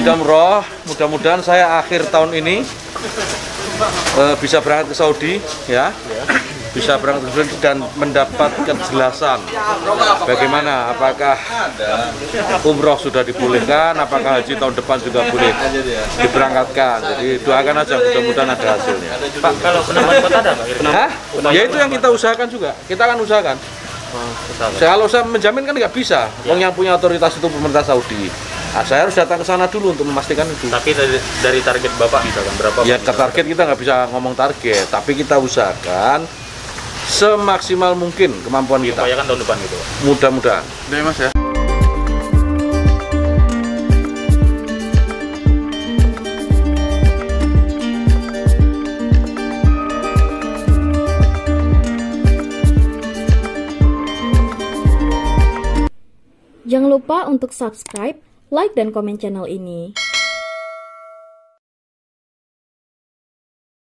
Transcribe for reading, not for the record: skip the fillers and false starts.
sudah umroh. Mudah-mudahan saya akhir tahun ini bisa berangkat ke Saudi, ya. Bisa berangkat ke Saudi dan mendapat kejelasan bagaimana, apakah umroh sudah dibolehkan, apakah haji tahun depan juga boleh diberangkatkan. Jadi doakan aja, mudah-mudahan ada hasilnya. Pak, kalau penambahan kota ada Pak? Ya itu yang kita usahakan juga, kita akan usahakan. Kalau saya menjamin kan nggak bisa, yang punya otoritas itu pemerintah Saudi. Nah, saya harus datang ke sana dulu untuk memastikan itu. Tapi dari target Bapak misalkan berapa? Ya ke target kita nggak bisa ngomong target, tapi kita usahakan semaksimal mungkin kemampuan kita. Upayakan tahun depan gitu Pak? Mudah-mudahan. Udah ya Mas ya. Jangan lupa untuk subscribe, like, dan komen channel ini.